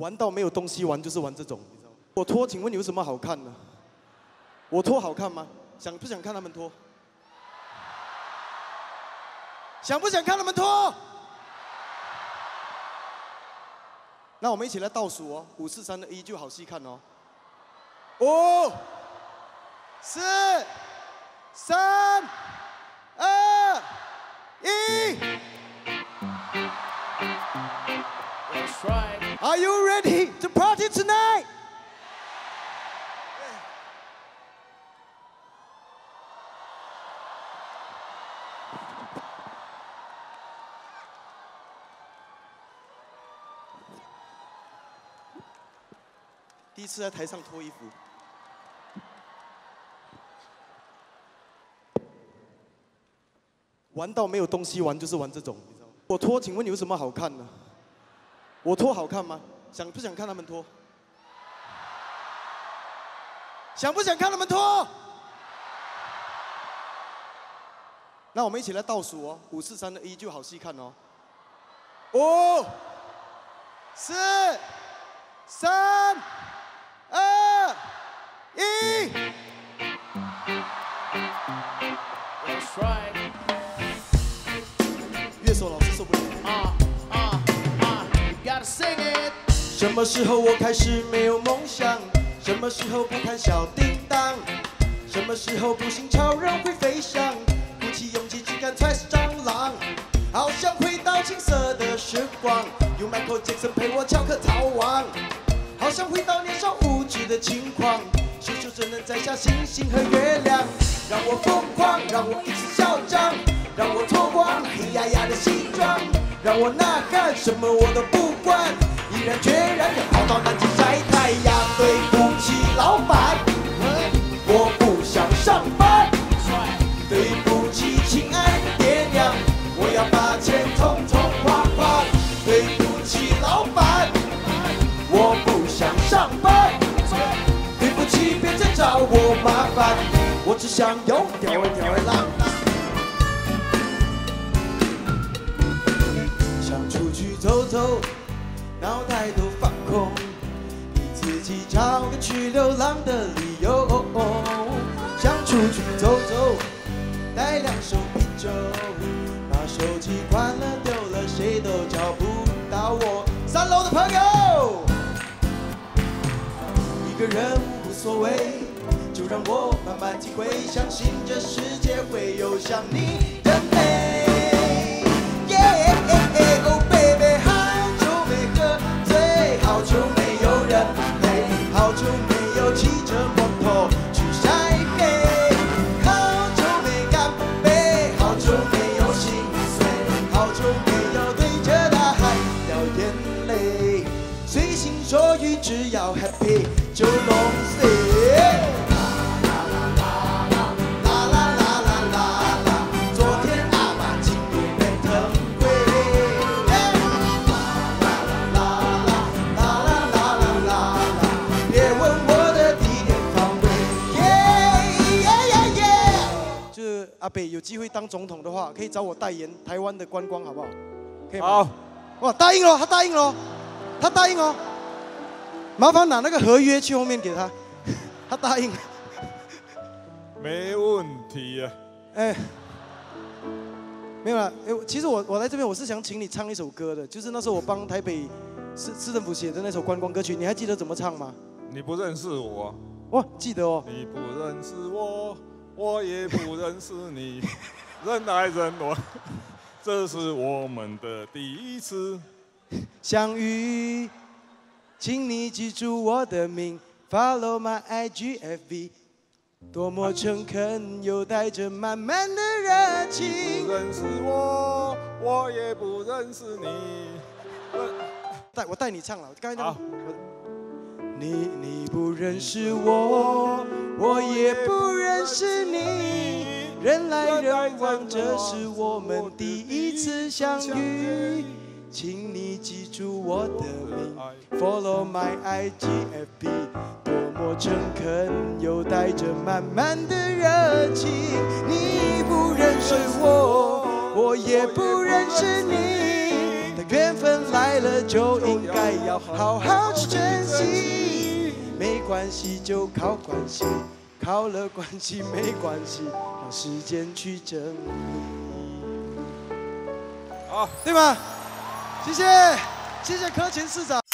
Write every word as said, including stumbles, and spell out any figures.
玩到没有东西玩，就是玩这种，你知道吗？我脱，请问有什么好看的？我脱好看吗？想不想看他们脱？想不想看他们脱？那我们一起来倒数哦，五、四、三、二、一，就好戏看哦。五、四、三、二、一。 That's right. Are you ready to party tonight? 第一次在台上脱衣服。玩到没有东西玩，就是玩这种，你知道吗？我脱，请问有什么好看的？我脱好看吗？想不想看他们脱？想不想看他们脱？那我们一起来倒数哦，五、四、三、二、一，就好戏看哦。五、四、三、二、一。 That's right. 乐手老师受不了。 Uh, uh, uh, you gotta sing it. 什么时候我开始没有梦想？什么时候不看小叮当？什么时候不信超人会飞翔？鼓起勇气只敢踹死蟑螂。好想回到青涩的时光，有 Michael Jackson 陪我翘课逃亡。好想回到年少无知的轻狂，伸手只能摘下星星和月亮。让我疯狂，让我一次嚣张，让我脱光黑压压的西装，让我呐喊，什么我都不管，毅然决然地跑到南极晒太阳。对不起，老板，我不想上班。对不起，亲爱的爹娘，我要把钱统统花光。对不起，老板，我不想上班。对不起，别再找我麻烦，我只想有吊儿吊儿郎当。想出去走走，脑袋都放空，给自己找个去流浪的理由。想出去走走，带两手啤酒，把手机关了丢了，谁都找不到我。三楼的朋友，一个人无所谓，就让我慢慢体会，相信这世界会有像你的美。Yeah, oh baby， 好久没喝醉，好久没有人陪，好久没有骑着摩托去晒黑，好久没干杯，好久没有心碎，好久没有对着大海掉眼泪。随心所欲，只要 happy 就拢 say。阿北有机会当总统的话，可以找我代言台湾的观光，好不好？可以吗？ 好， 哇，答应了，他答应了，他答应了。麻烦拿那个合约去后面给他，他答应。 没问题呀。 哎，没有啦，哎，其实我我来这边我是想请你唱一首歌的，就是那时候我帮台北市市政府写的那首观光歌曲，你还记得怎么唱吗？ 你不认识我。 哇，记得哦。 你不认识我。我也不认识你，人来人往，这是我们的第一次相遇，请你记住我的名 ，Follow my I G F B， 多么诚恳又带着满满的热情。 不认识我，我也不认识你。 带我带你唱了，刚才那个。 你你不认识我，我也不认识你，人来人往，这是我们第一次相遇，请你记住我的名 ，Follow my I G F B， 多么诚恳又带着满满的热情。你不认识我，我也不认识你。 缘分来了就应该要好好去珍惜，没关系就靠关系，靠了关系没关系，让时间去证明。 好， 对吗？谢谢，谢谢柯前市长。